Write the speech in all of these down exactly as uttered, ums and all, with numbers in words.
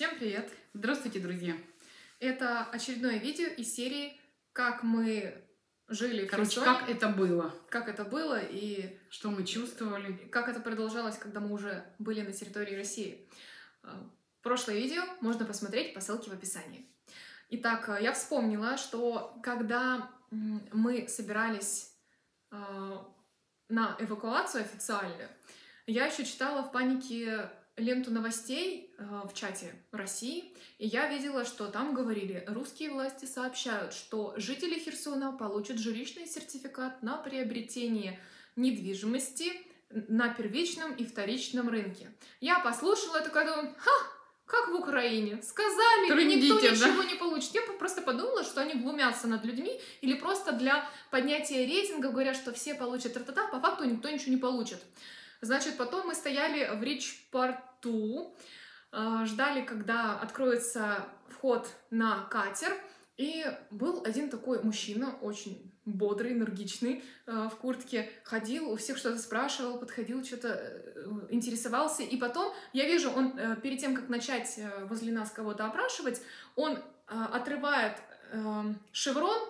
Всем привет! Здравствуйте, друзья! Это очередное видео из серии «Как мы жили в Короче, Херсоне». как это было? Как это было и что мы чувствовали. Как это продолжалось, когда мы уже были на территории России. Прошлое видео можно посмотреть по ссылке в описании. Итак, я вспомнила, что когда мы собирались на эвакуацию официальную, я еще читала в панике ленту новостей э, в чате России, и я видела, что там говорили: русские власти сообщают, что жители Херсона получат жилищный сертификат на приобретение недвижимости на первичном и вторичном рынке. Я послушала и такая думаю: ха, как в Украине, сказали, Трындите, и никто ничего да? не получит. Я просто подумала, что они глумятся над людьми или просто для поднятия рейтинга говорят, что все получат та-та-та, по факту никто ничего не получит. Значит, потом мы стояли в Рич-порту, ждали, когда откроется вход на катер, и был один такой мужчина, очень бодрый, энергичный, в куртке, ходил, у всех что-то спрашивал, подходил, что-то интересовался, и потом я вижу, он перед тем, как начать возле нас кого-то опрашивать, он отрывает шеврон.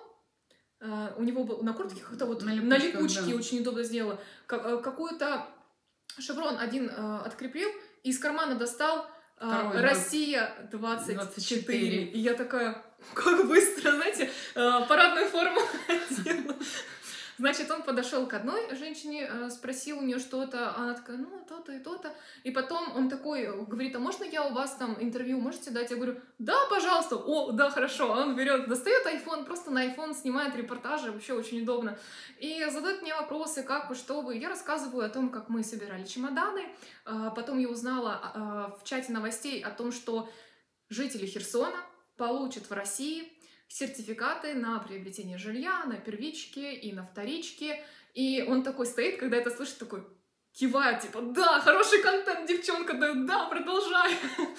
У него был на куртке как-то вот на, на липучке, да. Очень удобно сделала, какую-то шеврон один э, открепил и из кармана достал э, Россия двадцать четыре. И я такая, как быстро, знаете, э, парадную форму одела. Значит, он подошел к одной женщине, э, спросил у нее что-то, она такая: ну, то-то и то-то. И потом он такой говорит: а можно я у вас там интервью можете дать? Я говорю: да, пожалуйста. О, да, хорошо. Он берет, достает айфон, просто на айфон снимает репортажи, вообще очень удобно. И задает мне вопросы: как вы, что вы. Я рассказываю о том, как мы собирали чемоданы. Потом я узнала в чате новостей о том, что жители Херсона получат в России сертификаты на приобретение жилья, на первичке и на вторичке. И он такой стоит, когда это слышит, такой кивает, типа: да, хороший контент, девчонка, да, да, продолжай.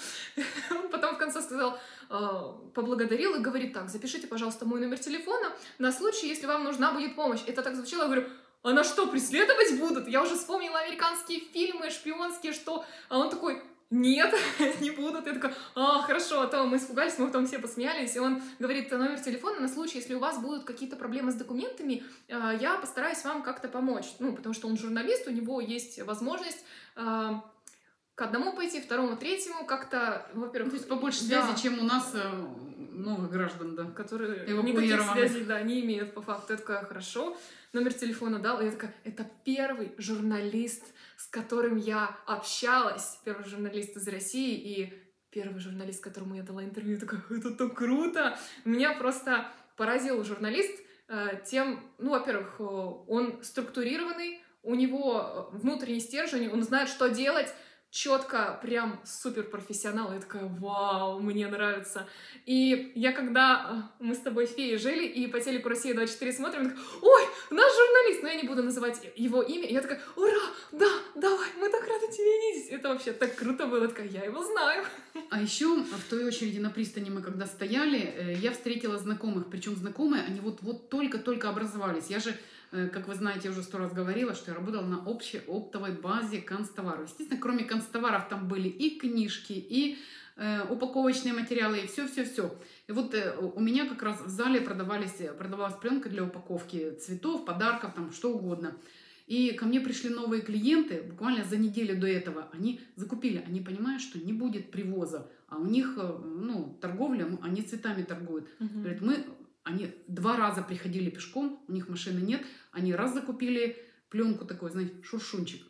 Он потом в конце сказал, поблагодарил и говорит: так, запишите, пожалуйста, мой номер телефона на случай, если вам нужна будет помощь. Это так звучало, я говорю: а на что, преследовать будут? Я уже вспомнила американские фильмы шпионские, что... А он такой: нет, не будут. Я такая: а, хорошо, а то мы испугались, мы потом все посмеялись. И он говорит: номер телефона на случай, если у вас будут какие-то проблемы с документами, я постараюсь вам как-то помочь. Ну, потому что он журналист, у него есть возможность к одному пойти, второму, третьему, как-то, во-первых... То есть побольше связи, да, чем у нас новых граждан, да, которые никаких связей, да, не имеют по факту. Я такая: хорошо, номер телефона дал. И я такая: это первый журналист, с которым я общалась, первый журналист из России и первый журналист, которому я дала интервью. Я такая: это так круто! Меня просто поразил журналист э, тем, ну, во-первых, он структурированный, у него внутренний стержень, он знает, что делать, четко, прям супер профессионал. Я такая: вау, мне нравится. И я, когда мы с тобой, Феей, жили и по телеку Россия двадцать четыре смотрим, я такая: ой, наш журналист, но я не буду называть его имя. И я такая: ура, да, давай, мы так рады тебя видеть. Это вообще так круто было, такая: я его знаю. А еще в той очереди на пристани мы когда стояли, я встретила знакомых, причем знакомые, они вот, вот только-только образовались. Я же, как вы знаете, я уже сто раз говорила, что я работала на общей оптовой базе канцтоваров. Естественно, кроме канцтоваров там были и книжки, и э, упаковочные материалы, и все-все-все. И вот э, у меня как раз в зале продавались, продавалась пленка для упаковки цветов, подарков, там что угодно. И ко мне пришли новые клиенты, буквально за неделю до этого. Они закупили, они понимают, что не будет привоза, а у них, ну, торговля, ну, они цветами торгуют. Угу. Говорят, мы, они два раза приходили пешком, у них машины нет, они раз закупили пленку такой, знаете, шуршунчик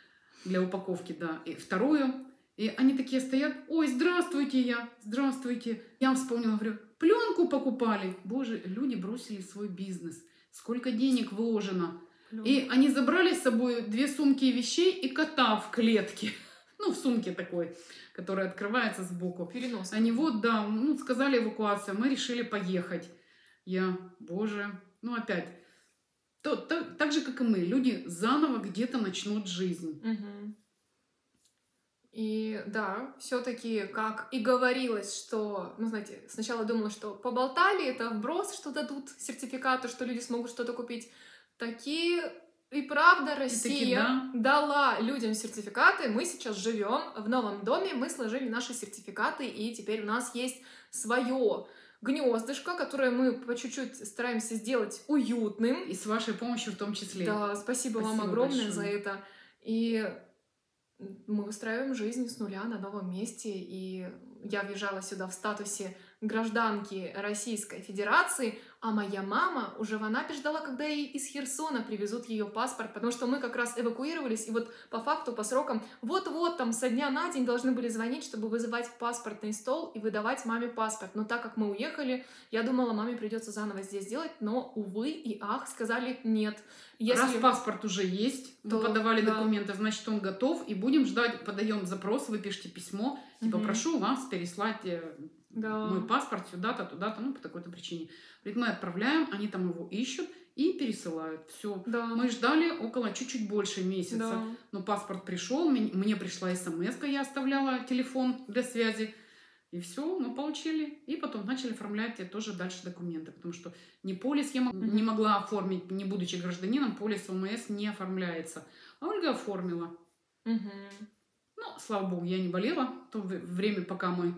для упаковки, да, и вторую. И они такие стоят: ой, здравствуйте, я, здравствуйте. Я вспомнила, говорю: пленку покупали. Боже, люди бросили свой бизнес, сколько денег вложено. И они забрали с собой две сумки вещей и кота в клетке. Ну, в сумке такой, которая открывается сбоку. Перенос. Они вот, да, ну, сказали эвакуация, мы решили поехать. Я: боже, ну опять. То, то, так же, как и мы, люди заново где-то начнут жизнь. Угу. И да, все-таки, как и говорилось, что, ну, знаете, сначала думала, что поболтали, это вброс, что дадут сертификаты, что люди смогут что-то купить. Такие И правда, И таки Россия да. дала людям сертификаты. Мы сейчас живем в новом доме, мы сложили наши сертификаты, и теперь у нас есть свое гнездышко, которое мы по чуть-чуть стараемся сделать уютным. И с вашей помощью в том числе. Да, спасибо, вам Спасибо огромное большое. за это. И мы выстраиваем жизнь с нуля на новом месте, и я въезжала сюда в статусе гражданки Российской Федерации, а моя мама уже в Анапе ждала, когда ей из Херсона привезут ее паспорт, потому что мы как раз эвакуировались, и вот по факту, по срокам, вот-вот там со дня на день должны были звонить, чтобы вызывать в паспортный стол и выдавать маме паспорт. Но так как мы уехали, я думала, маме придется заново здесь делать, но, увы и ах, сказали нет. Если... Раз паспорт уже есть, то, вы подавали да. документы, значит, он готов, и будем ждать, подаем запрос, вы пишете письмо, типа, угу. прошу вас переслать да. мой паспорт сюда-то, туда-то, ну, по такой-то причине. Говорит, мы отправляем, они там его ищут и пересылают. Все. Да. Мы ждали около чуть-чуть больше месяца, да. но паспорт пришел, мне пришла смс-ка, я оставляла телефон для связи. И все, мы получили. И потом начали оформлять тоже дальше документы. Потому что ни полис я mm-hmm. не могла оформить, не будучи гражданином, полис ОМС не оформляется. А Ольга оформила. Mm-hmm. Ну, слава богу, я не болела в то время, пока мы,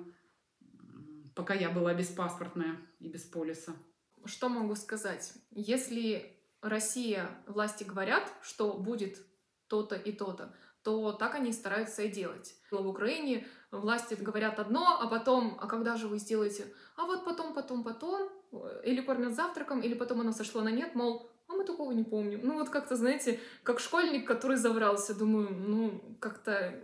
пока я была беспаспортная и без полиса. Что могу сказать? Если Россия, власти говорят, что будет то-то и то-то, то так они стараются и делать. В Украине власти говорят одно, а потом, а когда же вы сделаете? А вот потом, потом, потом, или кормят завтраком, или потом оно сошло на нет, мол, а мы такого не помним. Ну вот как-то, знаете, как школьник, который заврался. Думаю, ну как-то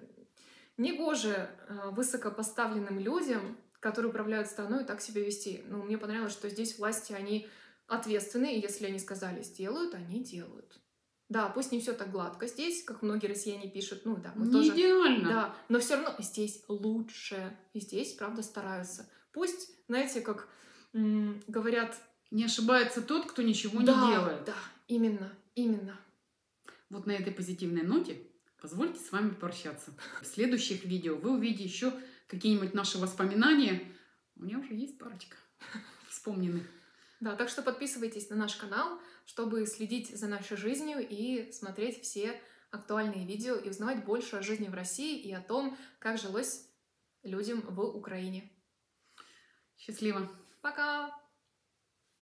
негоже высокопоставленным людям, которые управляют страной, так себя вести. Ну, мне понравилось, что здесь власти, они ответственны, и если они сказали сделают, они делают. Да, пусть не все так гладко здесь, как многие россияне пишут. Ну да, мы не тоже. Идеально. Да, но все равно здесь лучше. И здесь, правда, стараются. Пусть, знаете, как м- говорят... Не ошибается тот, кто ничего да, не делает. Да, именно, именно. Вот на этой позитивной ноте позвольте с вами пообщаться. В следующих видео вы увидите еще какие-нибудь наши воспоминания. У меня уже есть парочка вспомненных. Да, так что подписывайтесь на наш канал, чтобы следить за нашей жизнью и смотреть все актуальные видео и узнавать больше о жизни в России и о том, как жилось людям в Украине. Счастливо! Пока!